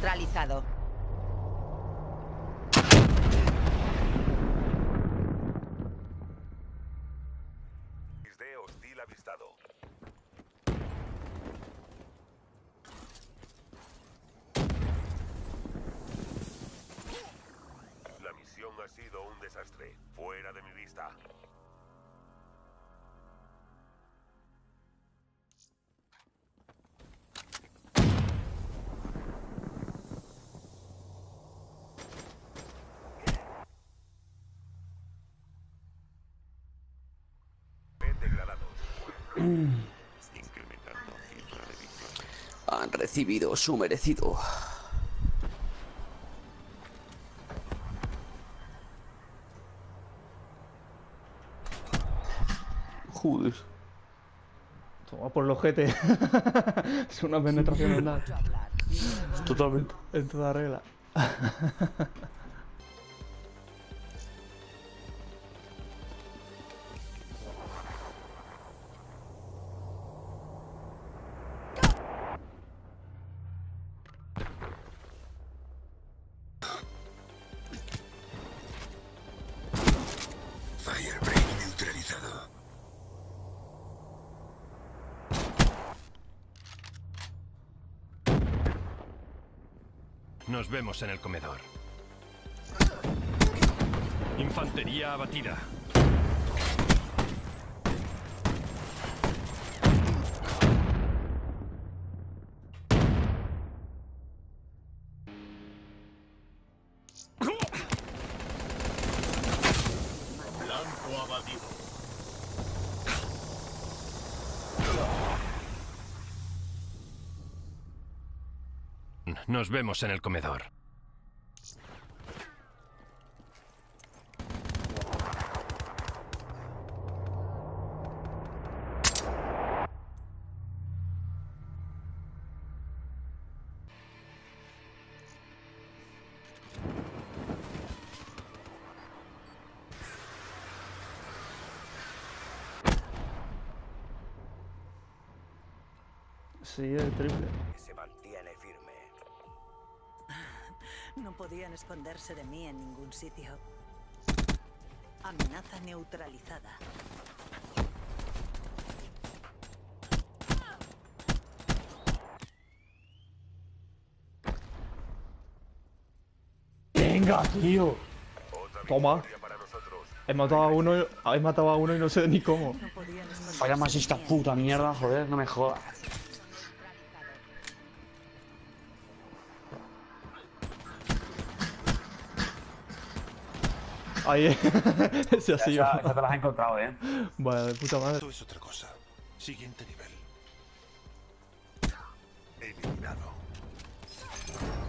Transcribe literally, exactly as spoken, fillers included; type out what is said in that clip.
neutralizado. X D hostil avistado. La misión ha sido un desastre. Fuera de mi vista. Han recibido su merecido. Joder. Toma por los ojete. Es una penetración andal. Totalmente. En toda regla. Firebreak neutralizado. Nos vemos en el comedor. Infantería abatida. Blanco abatido. Nos vemos en el comedor. Sí, el triple. Se mantiene firme. No podían esconderse de mí en ningún sitio. Amenaza neutralizada. Venga, tío. Toma. He matado a uno, he matado a uno y no sé ni cómo. No podían esconderse Falla más de esta mí en puta ningún mierda, sitio. joder, no me jodas. Ahí, ese ha sido. Esa, esa te la has encontrado, eh. Vaya, de puta madre. Esto es otra cosa. Siguiente nivel. Eliminado.